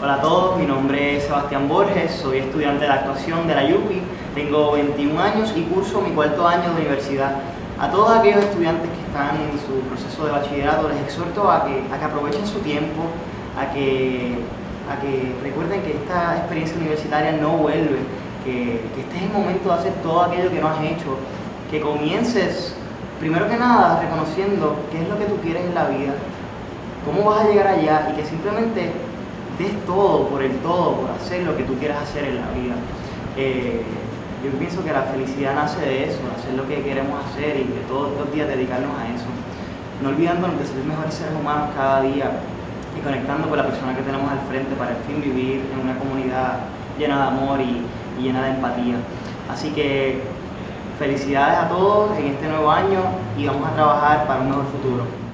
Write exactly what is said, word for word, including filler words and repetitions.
Hola a todos, mi nombre es Sebastián Borges, soy estudiante de actuación de la U P I, tengo veintiún años y curso mi cuarto año de universidad. A todos aquellos estudiantes que están en su proceso de bachillerato les exhorto a que, a que aprovechen su tiempo, a que, a que recuerden que esta experiencia universitaria no vuelve, que, que este es el momento de hacer todo aquello que no has hecho, que comiences primero que nada reconociendo qué es lo que tú quieres en la vida, cómo vas a llegar allá y que simplemente des todo por el todo, por hacer lo que tú quieras hacer en la vida. Eh, yo pienso que la felicidad nace de eso, de hacer lo que queremos hacer y de todos los días dedicarnos a eso. No olvidándonos de ser mejores seres humanos cada día y conectando con la persona que tenemos al frente para al fin vivir en una comunidad llena de amor y, y llena de empatía. Así que felicidades a todos en este nuevo año y vamos a trabajar para un mejor futuro.